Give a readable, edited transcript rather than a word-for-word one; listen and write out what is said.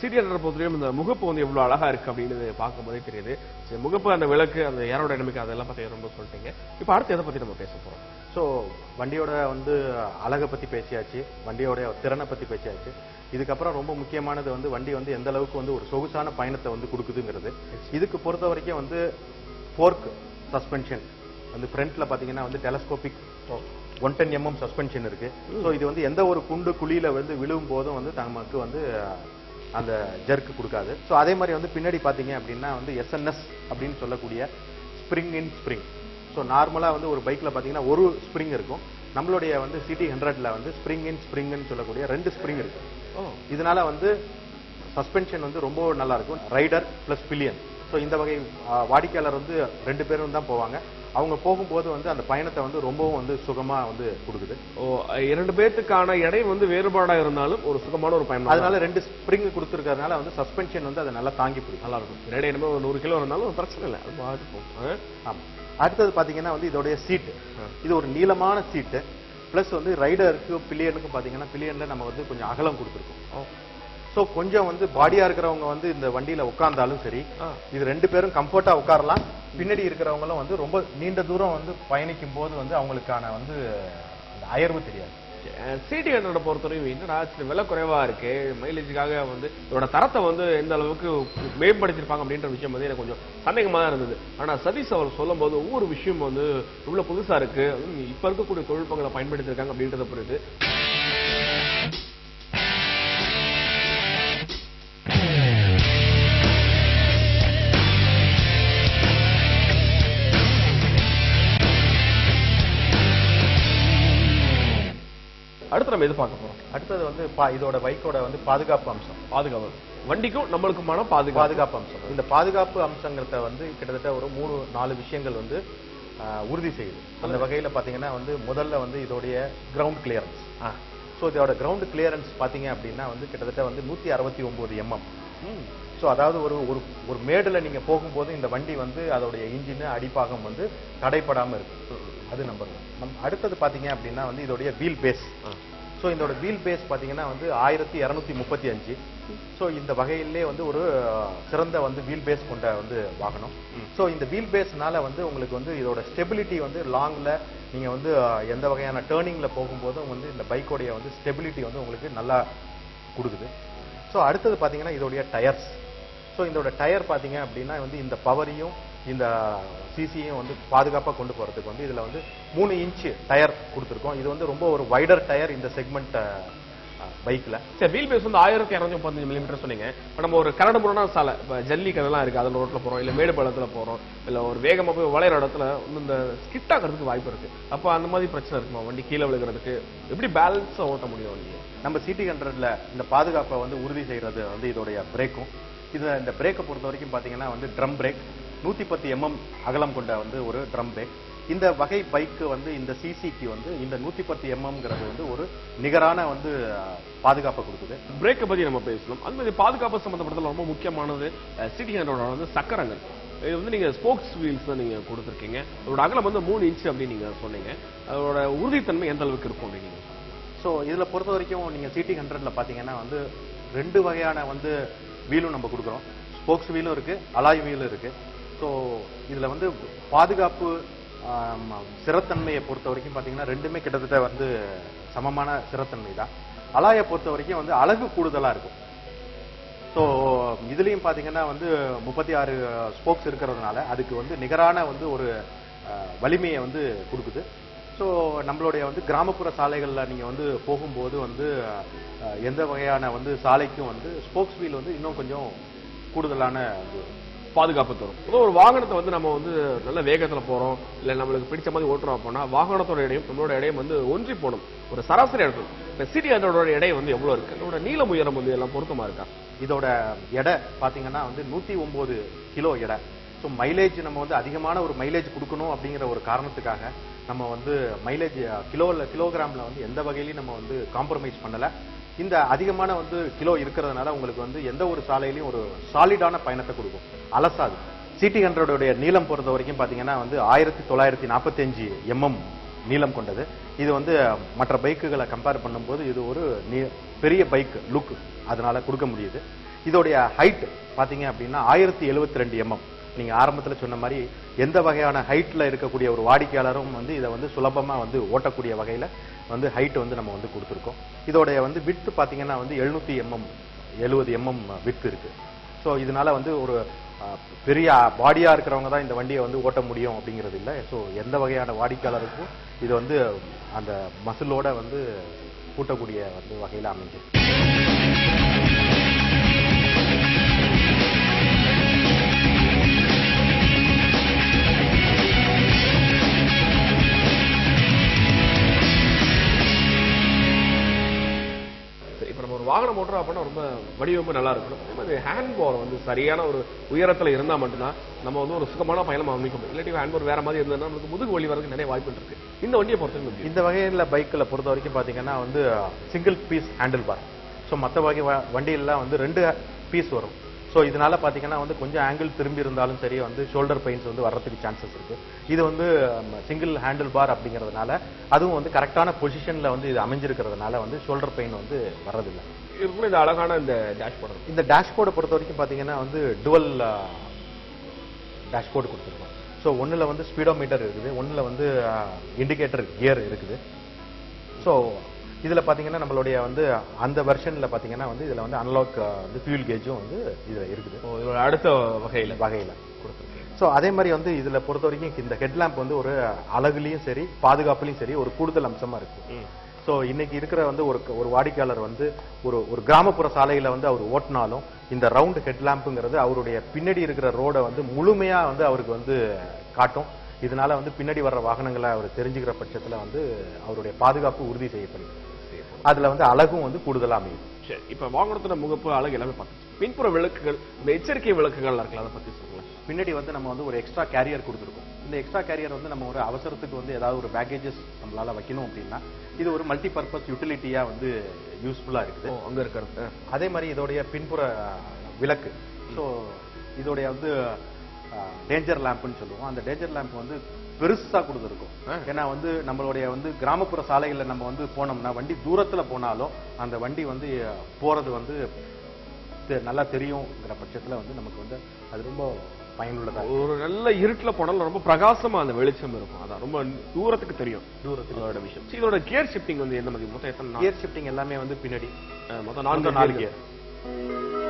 சிடி100 பொறுத்தவரையும் இந்த முகப்பு வந்து எவ்வளவு அழகா இருக்கு அப்படின்னு பார்க்கும்போதே தெரியுது. முகப்பு, அந்த விளக்கு, அந்த ஏரோடைனமிக் அதெல்லாம் பத்தி ரொம்ப சொல்லிட்டீங்க. இப்ப அடுத்து எதை பத்தி நம்ம பேச போறோம்? ஸோ வண்டியோட வந்து அழகை பத்தி பேசியாச்சு, வண்டியோட திறனை பத்தி பேசியாச்சு. இதுக்கப்புறம் ரொம்ப முக்கியமானது வந்து வண்டி வந்து எந்த அளவுக்கு வந்து ஒரு சொகுசான பயணத்தை வந்து கொடுக்குதுங்கிறது. இதுக்கு பொறுத்த வரைக்கும் வந்து ஃபோர்க் சஸ்பென்ஷன் வந்து ஃப்ரண்ட்ல பாத்தீங்கன்னா வந்து டெலஸ்கோபிக் 110 mm சஸ்பென்ஷன் இருக்கு. ஸோ இது வந்து எந்த ஒரு குண்டு குழியில வந்து விழும் போதும் வந்து நமக்கு வந்து அந்த ஜர்க்கு கொடுக்காது. ஸோ அதே மாதிரி வந்து பின்னாடி பாத்தீங்க அப்படின்னா வந்து எஸ்என்எஸ் அப்படின்னு சொல்லக்கூடிய ஸ்ப்ரிங் இன் ஸ்ப்ரிங். ஸோ நார்மலா வந்து ஒரு பைக்ல பாத்தீங்கன்னா ஒரு ஸ்ப்ரிங் இருக்கும். நம்மளுடைய வந்து சிடி100ல வந்து ஸ்ப்ரிங் இன் ஸ்ப்ரிங்னு சொல்லக்கூடிய 2 ஸ்ப்ரிங் இருக்கு. இதனால வந்து சஸ்பென்ஷன் வந்து ரொம்ப நல்லா இருக்கும். Rider plus billion. ஸோ இந்த வகை வாடிக்கையாளர் வந்து 2 பேரும் தான் போவாங்க. அவங்க போகும்போது வந்து அந்த பயணத்தை வந்து ரொம்பவும் வந்து சுகமா வந்து கொடுக்குது. 2 பேத்துக்கான எடை வந்து வேறுபாடா இருந்தாலும் ஒரு சுகமான ஒரு பயணம். அதனால 2 ஸ்ப்ரிங் கொடுத்துருக்கிறதுனால வந்து சஸ்பென்ஷன் வந்து அதை நல்லா தாங்கி பிடிக்கும். நல்லா இருக்கும். எடை என்னமோ 100 கிலோ இருந்தாலும் பிரச்சனை இல்லை, அது பாட்டுக்கும். ஆமா. அடுத்தது பாத்தீங்கன்னா வந்து இதோடைய சீட்டு, இது ஒரு நீளமான சீட்டு. பிளஸ் வந்து ரைடருக்கு பில்லியனுக்கு பாத்தீங்கன்னா பில்லியன்ல நம்ம வந்து கொஞ்சம் அகலம் கொடுத்துருக்கோம். சோ கொஞ்சம் வந்து பாடியா இருக்கிறவங்க வந்து இந்த வண்டியில உட்கார்ந்தாலும் சரி, இது 2 பேரும் கம்ஃபர்ட்டா உட்காரலாம். பின்னாடி இருக்கிறவங்களும் வந்து ரொம்ப நீண்ட தூரம் வந்து பயணிக்கும் போது வந்து அவங்களுக்கான வந்து அந்த அயர்வு தெரியாது. சிடி100 பொறுத்தவரையும் என்னடா விலை குறைவா இருக்கு, மைலேஜுக்காக வந்து இதோட தரத்தை வந்து எந்த அளவுக்கு மேம்படுத்திருப்பாங்க அப்படின்ற விஷயம் வந்து எனக்கு கொஞ்சம் சந்தேகமா தான் இருந்தது. ஆனா சதீஷ் அவர் சொல்லும் போது ஒவ்வொரு விஷயம் வந்து இவ்வளவு புதுசா இருக்கு, இப்ப இருக்கக்கூடிய தொழில்நுட்பங்களை பயன்படுத்தி இருக்காங்க அப்படின்றத புரியுது. அடுத்து நம்ம எது பார்க்க போறோம்? அடுத்தது வந்து இதோட பைக்கோட வந்து பாதுகாப்பு அம்சம். பாதுகாப்பு, வண்டிக்கும் நம்மளுக்குமான பாதுகாப்பு அம்சம். இந்த பாதுகாப்பு அம்சங்கிறத வந்து கிட்டத்தட்ட ஒரு 3-4 விஷயங்கள் வந்து உறுதி செய்யுது. அந்த வகையில பாத்தீங்கன்னா வந்து முதல்ல வந்து இதோடைய கிரவுண்ட் கிளியரன்ஸ். ஸோ இதோட கிரவுண்ட் கிளியரன்ஸ் பாத்தீங்க அப்படின்னா வந்து கிட்டத்தட்ட வந்து 169 mm. ஸோ அதாவது ஒரு மேடுல நீங்க போகும்போது இந்த வண்டி வந்து அதோடைய இன்ஜின் அடிப்பாகம் வந்து தடைப்படாம இருக்கு. அது நம்பர் 1. அடுத்தது பாத்தீங்க அப்படின்னா வந்து இதோடைய வீல் பேஸ். ஸோ இதோட வீல் பேஸ் பாத்தீங்கன்னா வந்து 1235. ஸோ இந்த வகையிலே வந்து ஒரு சிறந்த வந்து வீல் பேஸ் கொண்ட வந்து வாகனம். ஸோ இந்த வீல் பேஸ்னால வந்து உங்களுக்கு வந்து இதோட ஸ்டெபிலிட்டி வந்து லாங்ல நீங்க வந்து எந்த வகையான டேர்னிங்ல போகும்போதும் வந்து இந்த பைக்கோடைய வந்து ஸ்டெபிலிட்டி வந்து உங்களுக்கு நல்லா கொடுக்குது. ஸோ அடுத்தது பாத்தீங்கன்னா இதோடைய டயர்ஸ். ஸோ இதோட டயர் பாத்தீங்க அப்படின்னா வந்து இந்த பவரையும் இந்த சிசியும் வந்து பாதுகாப்பா கொண்டு போறதுக்கு வந்து இதுல வந்து 3 இன்ச் டயர் கொடுத்துருக்கோம். இது வந்து ரொம்ப ஒரு வைடர் டயர் இந்த செக்மெண்ட் பைக்ல. சரி, வீல் பேஸ் வந்து 1235 mm சொன்னீங்க. நம்ம ஒரு கரடுமுரடான சாலை, ஜல்லி கதெல்லாம் இருக்கு, அதுல ரோட்ல போறோம், இல்ல மேடு பள்ளத்துல போறோம், இல்ல ஒரு வேகமா போய் வளையற இடத்துல இந்த ஸ்கிட் ஆகிறதுக்கு வாய்ப்பு இருக்கு. அப்ப அந்த மாதிரி பிரச்சனை இருக்குமா? வண்டி கீழே விழுகிறதுக்கு எப்படி பேலன்ஸா ஓட்ட முடியும் வண்டியை? நம்ம சிடி100ல இந்த பாதுகாப்பை வந்து உறுதி செய்யறது வந்து இதோடைய பிரேக்கும். இந்த பிரேக்கை பொறுத்த வரைக்கும் பாத்தீங்கன்னா வந்து ட்ரம் பிரேக், 110 mm அகலம் கொண்ட வந்து ஒரு ட்ரம் பிரேக். இந்த வகை பைக்கு வந்து இந்த சிசிக்கு வந்து இந்த 110 mmங்கிறது வந்து ஒரு நிகரான வந்து பாதுகாப்பை கொடுக்குது. பிரேக்கை பத்தி நம்ம பேசணும். அது மாதிரி பாதுகாப்பு சம்பந்தப்பட்டதுல ரொம்ப முக்கியமானது சிடி100 வந்து சக்கரங்கள். இது வந்து நீங்க ஸ்போக்ஸ் வீல்ஸ் தான் நீங்க கொடுத்துருக்கீங்க. அதோட அகலம் வந்து 3 இன்ச் அப்படின்னு நீங்க சொன்னீங்க. அதோட உறுதித்தன்மை எந்த அளவுக்கு இருக்கும் நீங்க? ஸோ இதுல பொறுத்த வரைக்கும் நீங்க சிடி100ல பாத்தீங்கன்னா வந்து 2 வகையான வந்து வீலும் நம்ம கொடுக்குறோம். ஸ்போக்ஸ் வீலும் இருக்கு, அலாய் வீலும் இருக்கு. ஸோ இதுல வந்து பாதுகாப்பு சிறத்தன்மையை பொறுத்த வரைக்கும் பாத்தீங்கன்னா ரெண்டுமே கிட்டத்தட்ட வந்து சமமான சிறத்தன்மை தான். அலாயை பொறுத்த வரைக்கும் வந்து அழகு கூடுதலா இருக்கும். ஸோ இதுலயும் பாத்தீங்கன்னா வந்து 36 ஸ்போக்ஸ் இருக்கிறதுனால அதுக்கு வந்து நிகரான வந்து ஒரு வலிமையை வந்து கொடுக்குது. ஸோ நம்மளுடைய வந்து கிராமப்புற சாலைகள்ல நீங்க வந்து போகும்போது வந்து எந்த வகையான வந்து சாலைக்கும் வந்து ஸ்போக்ஸ் வீல் வந்து இன்னும் கொஞ்சம் கூடுதலான பாதுகாப்பு தரும். ஒரு வாகனத்தை வந்து நம்ம வந்து நல்ல வேகத்துல போறோம், இல்ல நம்மளுக்கு பிடிச்ச மாதிரி ஓட்டுறோம் அப்படின்னா வாகனத்தோட எடையும் நம்மளோட எடையும் வந்து ஒன்றி போகணும். ஒரு சராசரி இடத்துல இப்ப சிடி100 எடை வந்து எவ்வளவு இருக்கு? இதோட நீளம் உயரம் வந்து எல்லாம் பொருத்தமா இருக்கா? இதோட எடை பாத்தீங்கன்னா வந்து 109 கிலோ எடை. ஸோ மைலேஜ் நம்ம வந்து அதிகமான ஒரு மைலேஜ் கொடுக்கணும் அப்படிங்கிற ஒரு காரணத்துக்காக நம்ம வந்து மைலேஜ் கிலோகிராம்ல வந்து எந்த வகையிலையும் நம்ம வந்து காம்ப்ரமைஸ் பண்ணல. இந்த அதிகமான வந்து கிலோ இருக்கிறதுனால உங்களுக்கு வந்து எந்த ஒரு சாலையிலையும் ஒரு சாலிடான பயணத்தை கொடுக்கும், அலசாது. சிடி100 நீளம் பொறுத்த வரைக்கும் பாத்தீங்கன்னா வந்து 1945 mm நீளம் கொண்டது. இது வந்து மற்ற பைக்குகளை கம்பேர் பண்ணும்போது இது ஒரு பெரிய பைக் லுக் அதனால கொடுக்க முடியுது. இதோடைய ஹைட் பாத்தீங்க அப்படின்னா 1072 mm. நீங்க ஆரம்பத்துல சொன்ன மாதிரி எந்த வகையான ஹைட்ல இருக்கக்கூடிய ஒரு வாடிக்கையாளரும் வந்து இதை வந்து சுலபமா வந்து ஓட்டக்கூடிய வகையில வந்து ஹைட் வந்து நம்ம வந்து கொடுத்துருக்கோம். இதோடைய வந்து விட்த் பாத்தீங்கன்னா வந்து 70 mm விட்த் இருக்கு. ஸோ இதனால வந்து ஒரு பெரிய பாடியா இருக்கிறவங்க தான் இந்த வண்டியை வந்து ஓட்ட முடியும் அப்படிங்கிறது இல்லை. ஸோ எந்த வகையான வாடிக்கையாளருக்கும் இது வந்து அந்த மசிலோட வந்து கூட்டக்கூடிய வந்து வகையில அமைஞ்சிருக்கு. வாகனம் ஓட்டுறோம் அப்படின்னா ரொம்ப வடிவமைப்பு நல்லா இருக்கணும். அதே மாதிரி ஹேண்ட் பார் வந்து சரியான ஒரு உயரத்துல இருந்தா மட்டும்தான் நம்ம வந்து ஒரு சுகமான பயணம் அமைக்க முடியும். இல்லாட்டி ஹேண்ட் பார் வேற மாதிரி இருந்ததுன்னா நமக்கு முதுகு வலி வரதுக்கு நிறைய வாய்ப்பு இருக்கு. இந்த வண்டியை பொறுத்தவரைக்கும் இந்த வகையில பைக்கில் பொறுத்த வரைக்கும் பாத்தீங்கன்னா வந்து single piece handle bar. So மற்ற வகை வண்டியெல்லாம் வந்து 2 பீஸ் வரும். ஸோ இதனால பாத்தீங்கன்னா வந்து கொஞ்சம் ஆங்கிள் திரும்பி இருந்தாலும் சரி வந்து ஷோல்டர் பெயின்ஸ் வந்து வர்றதுக்கு சான்சஸ் இருக்கு. இது வந்து சிங்கிள் ஹேண்டில் பார் அப்படிங்கிறதுனால அதுவும் வந்து கரெக்டான பொசிஷன்ல வந்து இது அமைஞ்சிருக்கிறதுனால வந்து ஷோல்டர் பெயின் வந்து வர்றதில்லை. இந்த அழகான இந்த டேஷ்போர்டை பொறுத்த வரைக்கும் பாத்தீங்கன்னா வந்து டுவல் டேஷ்போர்டு கொடுத்துருக்கோம். ஸோ ஒன்னுல வந்து ஸ்பீடோமீட்டர் இருக்குது, ஒன்னுல வந்து இண்டிகேட்டர் கியர் இருக்குது. ஸோ இதுல பாத்தீங்கன்னா நம்மளுடைய வந்து அந்த வெர்ஷன்ல பாத்தீங்கன்னா வந்து இதுல வந்து அனலாக் வந்து ஃபியூல் கேஜும் வந்து இதுல இருக்குது. அடுத்த வகையில கொடுத்துருக்கேன். ஸோ அதே மாதிரி வந்து இதுல பொறுத்த வரைக்கும் இந்த ஹெட்லாம்ப் வந்து ஒரு அழகுலயும் சரி பாதுகாப்புலயும் சரி ஒரு கூடுதல் அம்சமா இருக்கு. ஸோ இன்னைக்கு இருக்கிற வந்து ஒரு வாடிக்கையாளர் வந்து ஒரு கிராமப்புற சாலையில வந்து அவர் ஓட்டினாலும் இந்த ரவுண்ட் ஹெட்லாம்புங்கிறது அவருடைய பின்னாடி இருக்கிற ரோட வந்து முழுமையா வந்து அவருக்கு வந்து காட்டும். இதனால வந்து பின்னாடி வர்ற வாகனங்களை அவர் தெரிஞ்சுக்கிற பட்சத்துல வந்து அவருடைய பாதுகாப்பு உறுதி செய்யப்படுது. அதுல வந்து அழகும் வந்து கூடுதலா அமையும். சரி, இப்ப வாகனத்தோட முகப்பு அழகு எல்லாமே பார்த்து பின்புற விளக்குகள், இந்த எச்சரிக்கை விளக்குகள் இருக்கலாம், அதை பத்தி சொல்லுங்க. பின்னாடி வந்து நம்ம வந்து ஒரு எக்ஸ்ட்ரா கேரியர் கொடுத்துருக்கோம். இந்த எக்ஸ்ட்ரா கேரியர் வந்து நம்ம ஒரு அவசரத்துக்கு வந்து ஏதாவது ஒரு பேக்கேஜஸ் நம்மளால வைக்கணும் அப்படின்னா இது ஒரு மல்டி பர்பஸ் யூட்டிலிட்டியா வந்து யூஸ்ஃபுல்லா இருக்குது. அங்க இருக்கிறது. அதே மாதிரி இதோடைய பின்புற விளக்கு, ஸோ இதோடைய வந்து டேஞ்சர் லேம்ப்னு சொல்லுவோம். அந்த டேஞ்சர் லேம்ப் வந்து பெருசா கொடுத்துருக்கும். ஏன்னா வந்து நம்மளுடைய வந்து கிராமப்புற சாலைகள்ல நம்ம வந்து போனோம்னா வண்டி தூரத்துல போனாலும் அந்த வண்டி வந்து போறது வந்து நல்லா தெரியுங்கிற பட்சத்துல வந்து நமக்கு வந்து அது ரொம்ப பயனுள்ளதா. ஒரு நல்ல இருட்டுல போனாலும் ரொம்ப பிரகாசமா அந்த வெளிச்சம் இருக்கும். அதான் ரொம்ப தூரத்துக்கு தெரியும். தூரத்தோட விஷயம். இதோட கியர் ஷிஃப்டிங் வந்து எந்த மாதிரி? மொத்தம் எத்தனை? கியர் ஷிஃப்டிங் எல்லாமே வந்து பின்னாடி மொத்தம் 4 கியர்.